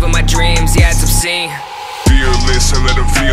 my dreams, yeah, it's obscene. Fearless and let them feel